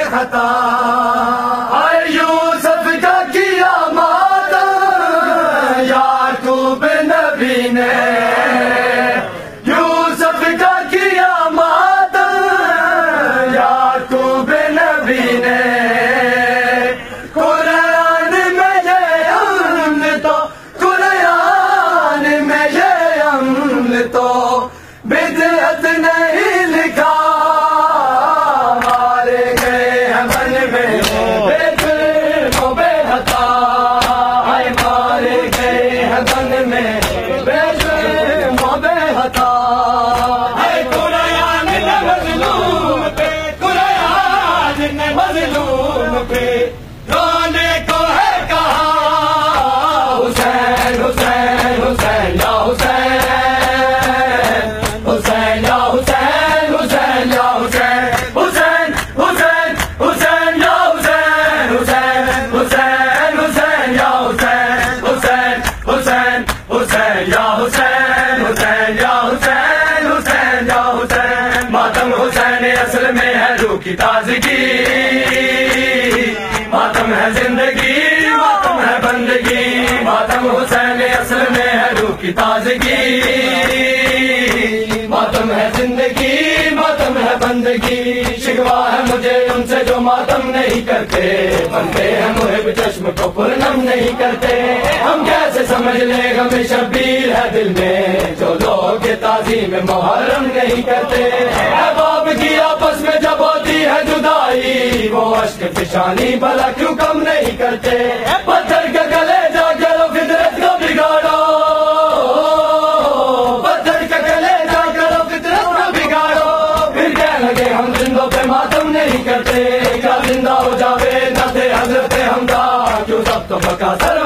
बेखता। यूसुफ का किया मातम याकूब नबी ने, यूसुफ का किया मातम याकूब नबी ने। कुरान में ये अम्ल तो, कुरान में ये अम्ल तो बिदअत नहीं लिखा। मारे गए हैं मन में बेजुल्म बेखता, मारे गए हैं मन में बेजुल्म बेखता। कुरान ने मजलूम पे, कुरान ने मजलूम पे रोने को है कहा। हुसैन हुसैन हुसैन या हुसैन, हुसैन या हुसैन, हुसैन या हुसैन, हुसैन हुसैन हुसैन या हुसैन, हुसैन हुसैन हुसैन या हुसैन, हुसैन हुसैन हुसैन या हुसैन, हुसैन या हुसैन, हुसैन या हुसैन। मातम हुसैन असल में है रूह की ताजगी, मातम है जिंदगी, मातम है बंदगी। मातम हुसैन असल में है रूह की ताजगी, मातम है जिंदगी, मातम है बंदगी। शिकवा है मुझे उनसे जो मातम नहीं करते, बनते हैं मुहिब चश्म को पुरनम नहीं करते। हम कैसे समझ ले गम शबीर है दिल में, जो लोग ये ताज़ीम में मुहर्रम नहीं करते। बाप की आपस में जब होती है जुदाई, वो अश्क फिशानी भला क्यों कम नहीं करते। पत्थर के गले जाकर फितरत को बिगाड़ो, पत्थर के गले जाकर फितरत को बिगाड़ो। फिर कह लगे हम जिंदों पे मातम नहीं करते, क्या जिंदा हो जावे न थे हजरत हमदा, क्यों सब तो बका सर